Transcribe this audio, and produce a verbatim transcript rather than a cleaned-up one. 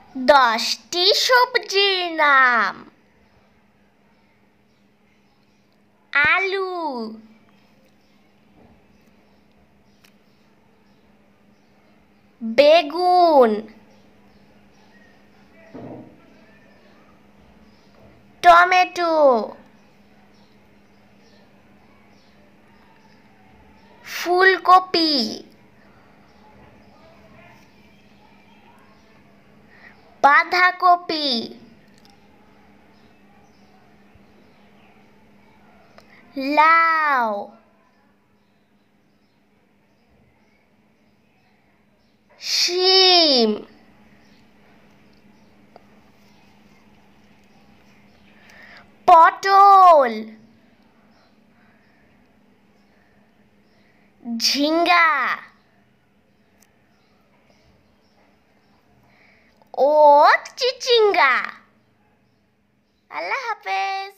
দশটি সবজির নাম। আলু, বেগুন, টমেটো, ফুলকপি, বাঁধাকপি, লাউ, শিম, পটল, ঝিঙ্গা ও চিচিঙ্গা। আল্লাহ হাফেজ।